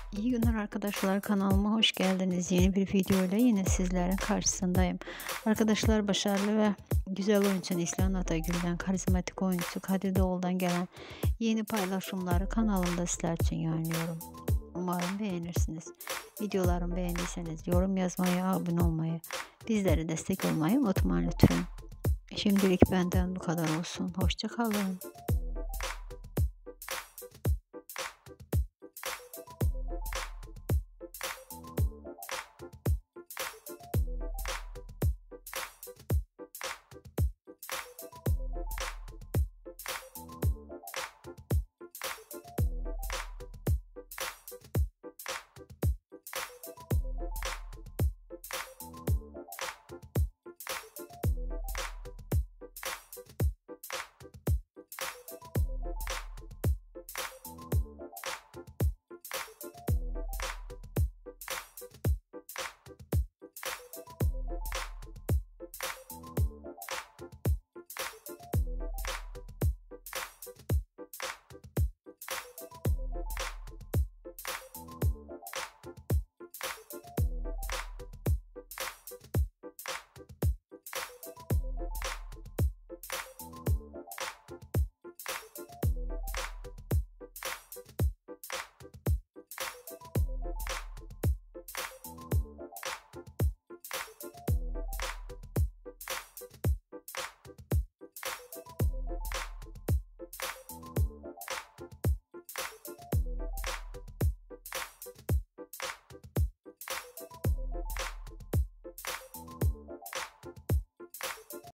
İyi günler arkadaşlar, kanalıma hoş geldiniz. Yeni bir video ile yine sizlerin karşısındayım. Arkadaşlar, başarılı ve güzel oyuncu Neslihan Atagül'den, karizmatik oyuncu Kadir Doğulu'dan gelen yeni paylaşımları kanalımda sizler için yayınlıyorum. Umarım beğenirsiniz. Videolarımı beğendiyseniz yorum yazmayı, abone olmayı, bizlere destek olmayı unutmayın lütfen. Şimdilik benden bu kadar olsun. Hoşça kalın.